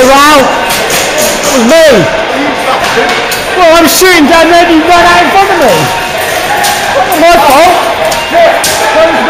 Wow. That was me. Well, I'm shooting down there and you ran out in front of me. It's not my fault.